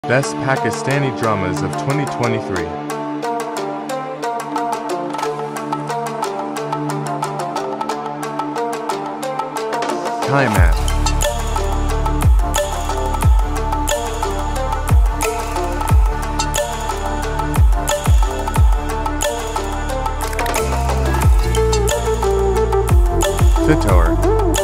Best Pakistani Dramas of 2023. Kaimat. Fitor.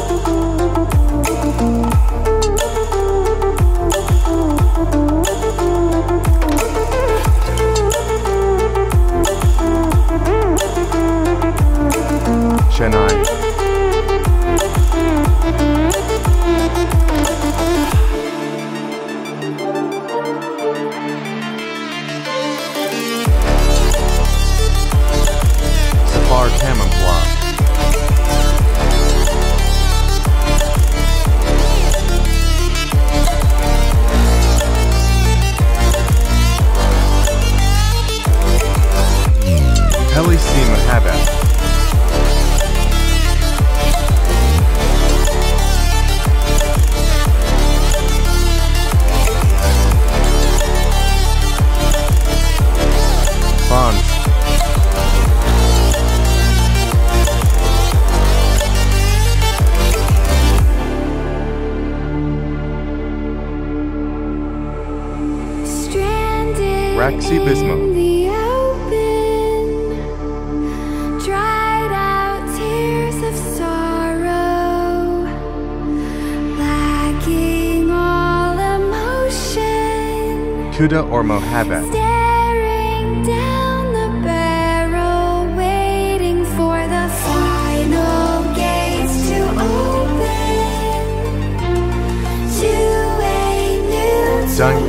Chennai. Safar Camouflage. Pelisi Mahabat. Raksi Bismo. Dried out tears of sorrow, lacking all emotion. Kuda or Mohabbat. Staring down the barrel, waiting for the final gates to open to a new